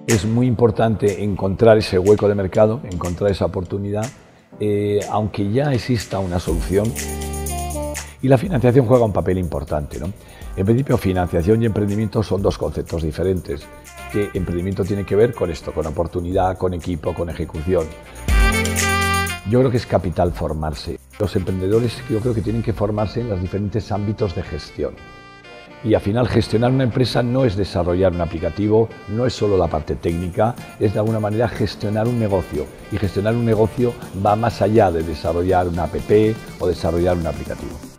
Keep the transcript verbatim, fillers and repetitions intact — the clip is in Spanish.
Es muy importante encontrar ese hueco de mercado, encontrar esa oportunidad, eh, aunque ya exista una solución. Y la financiación juega un papel importante, ¿no? En principio, financiación y emprendimiento son dos conceptos diferentes, que emprendimiento tiene que ver con esto, con oportunidad, con equipo, con ejecución. Yo creo que es capital formarse. Los emprendedores yo creo que tienen que formarse en los diferentes ámbitos de gestión. Y al final gestionar una empresa no es desarrollar un aplicativo, no es solo la parte técnica, es de alguna manera gestionar un negocio. Y gestionar un negocio va más allá de desarrollar una app o desarrollar un aplicativo.